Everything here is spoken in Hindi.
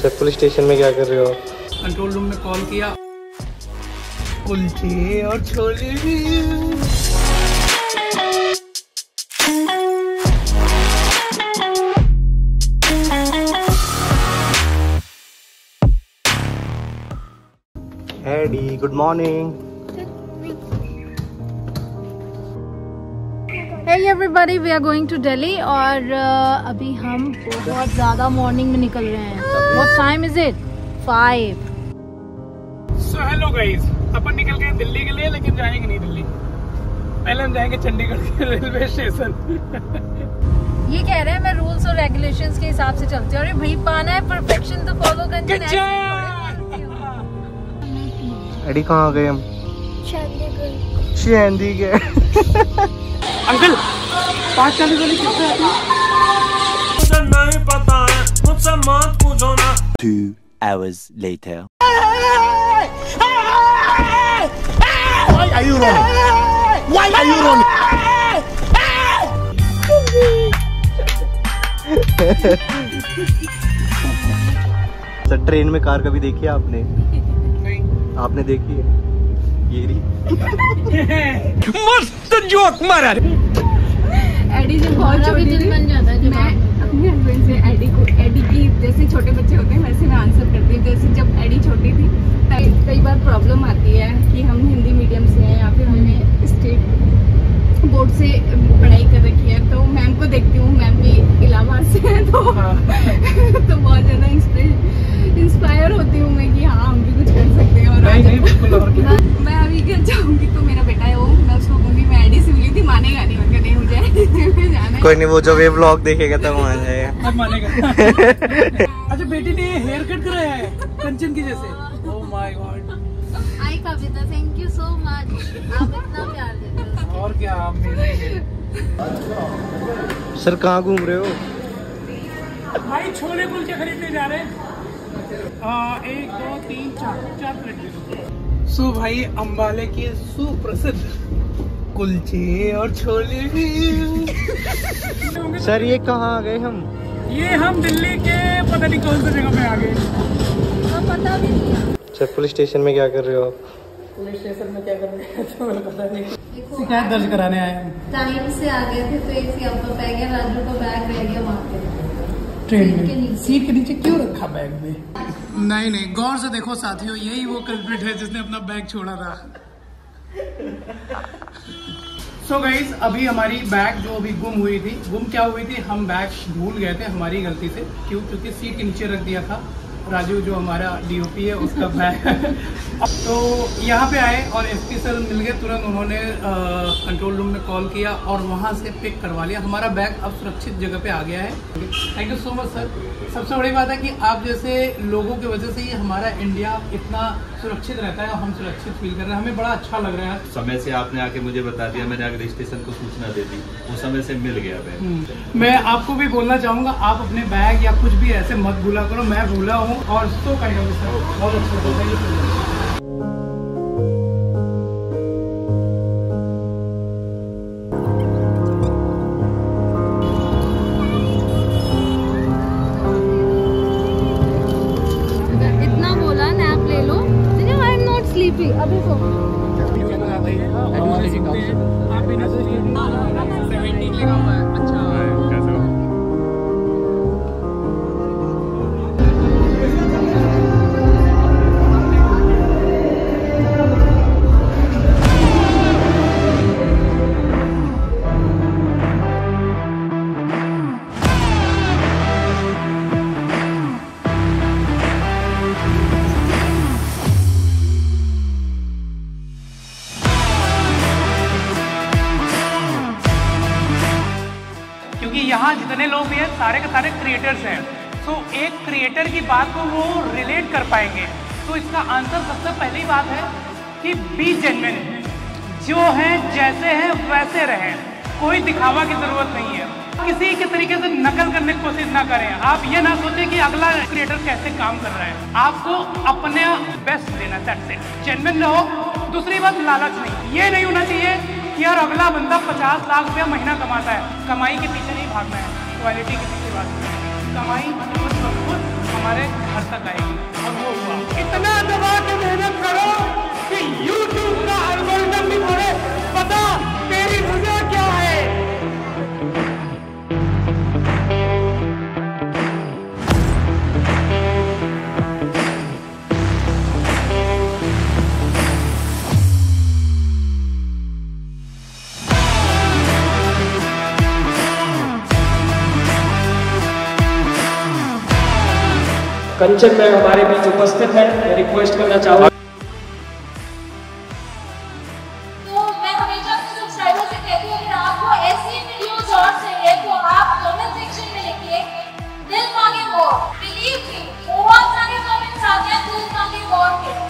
सर पुलिस स्टेशन में क्या कर रहे हो? कंट्रोल रूम में कॉल किया, कुलचे और छोले भी। एडी good morning. Hey everybody, we are going to Delhi और अभी हम बहुत ज़्यादा मॉर्निंग में निकल रहे हैं। What time is it? 5. So hello guys, अपन निकल गए दिल्ली के लिए, लेकिन जाएंगे नहीं दिल्ली। पहले हम जाएंगे चंडीगढ़ के रेलवे स्टेशन। ये कह रहे हैं मैं रूल्स और रेगुलेशंस के हिसाब से चलती हूँ। अरे भाई पाना है परफेक्शन तो फॉलो करनी है। एडी कहाँ गए हम? चंडीगढ़। अंकल 5:40 वाली कितने आती है? मुझे नहीं पता है, मुझसे मत पूछो ना। 2 hours later. Why are you running? Why are you running? Sir train में कार कभी देखी है आपने? नहीं। आपने देखी है? ये रही। मस्त जोक मारा। एडी जब बहुत छोटी थी, बन जाता है मैं अपने हस्बैंड से एडी की जैसे छोटे बच्चे होते हैं वैसे मैं आंसर करती हूँ। जैसे जब एडी छोटी थी कई बार प्रॉब्लम आती है कि हम हिंदी मीडियम से हैं या फिर हमने स्टेट बोर्ड से पढ़ाई कर रखी है, तो मैम को देखती हूँ, मैम भी इलाहाबाद से है तो बहुत ज़्यादा इंस्पायर होती हूँ मैं कि हाँ हम भी कुछ कर सकते हैं। और मैं अभी घर जाऊँगी तो मेरा बेटा है वो, मैं उसको कहूँगी मैं एडी से मिली थी, मानेगा नहीं, मैं नहीं मुझे एडी जाना है। कोई नहीं, वो जब ये व्लॉग देखेगा तब मान जाएगा। अब मानेगा। अच्छा बेटी ने हेयर कट कराया है कंचन की जैसे। Oh my god. आई Kavita, thank you so much, आप इतना प्यार देते हो। और क्या आप मेरे सर कहाँ घूम रहे हो? भाई छोले कुलचे खरीदने जा रहे हैं। 1 2 3 4 प्लेट दे दो। सो भाई अंबाले के सुप्रसिद्ध कुलचे और छोले भी। सर ये कहाँ आ गए हम? ये हम दिल्ली के पता नहीं कौन सी जगह पे आ गए, पता भी नहीं है। सर पुलिस स्टेशन में क्या कर रहे हो आप? पुलिस स्टेशन में क्या कर रहे हैं तो मुझे पता नहीं। शिकायत दर्ज कराने आए हम। टाइम से आ गए थे तो एक यहाँ पर पै गया, राजू को बैग रह गया वहाँ पे ट्रेन में सीट के नीचे क्यों रखा बैग में? नहीं गौर से देखो साथियों, यही वो कल्प्रिट है जिसने अपना बैग छोड़ा था। सो गाइस अभी हमारी बैग जो अभी गुम क्या हुई थी, हम बैग भूल गए थे हमारी गलती से। क्यों? क्योंकि सीट के नीचे रख दिया था। राजू जो हमारा डीओपी है उसका बैग। तो यहाँ पे आए और एसपी सर मिल गए, तुरंत उन्होंने कंट्रोल रूम में कॉल किया और वहाँ से पिक करवा लिया। हमारा बैग अब सुरक्षित जगह पे आ गया है। Thank you so much sir. सबसे बड़ी बात है कि आप जैसे लोगों की वजह से ही हमारा इंडिया इतना सुरक्षित रहता है और हम सुरक्षित फील कर रहे हैं। हमें बड़ा अच्छा लग रहा है। समय से आपने आके मुझे बता दिया, मैंने आगे स्टेशन को सूचना दे दी, वो समय से मिल गया बैग। मैं आपको भी बोलना चाहूँगा, आप अपने बैग या कुछ भी ऐसे मत भूला करो। मैं भूला हूँ और तो काइंड ऑफ सर बहुत अच्छा। अभी तो आप भी 70 लिखा हुआ है। अच्छा यहाँ जितने लोग भी हैं सारे के सारे क्रिएटर्स हैं। तो एक क्रिएटर की बात को वो रिलेट कर पाएंगे। तो इसका आंसर सबसे पहली बात है कि बी जेन्युइन, जो हैं जैसे हैं वैसे रहें, कोई दिखावा की जरूरत नहीं है। किसी के तरीके से नकल करने की कोशिश ना करें। आप ये ना सोचें कि अगला क्रिएटर कैसे काम कर रहा है, आपको अपने बेस्ट देना, दैट्स इट। जेन्युइन रहो। दूसरी बात, लालच नहीं। ये नहीं होना चाहिए कि यार अगला बंदा 50 लाख रुपया महीना कमाता है, कमाई के पीछे नहीं भागना है, क्वालिटी के पीछे भागना है। कमाई खुद ब खुद हमारे घर तक आएगी। और वो हुआ। इतना दबा के मेहनत करो कि YouTube का एल्गोरिथम भी बोले पता तेरी वजह क्या है। कंचन में हमारे बीच उपस्थित है, मैं रिक्वेस्ट करना चाहूँगा। तो मैं हमेशा अपने सब्सक्राइबर से कहती हूँ अगर आपको ऐसी वीडियोस और चाहिए तो आप कमेंट सेक्शन में लिखिए दिल मांगे मोर। बिलीव मी बहुत सारे कमेंट्स आते हैं दिल मांगे मोर के।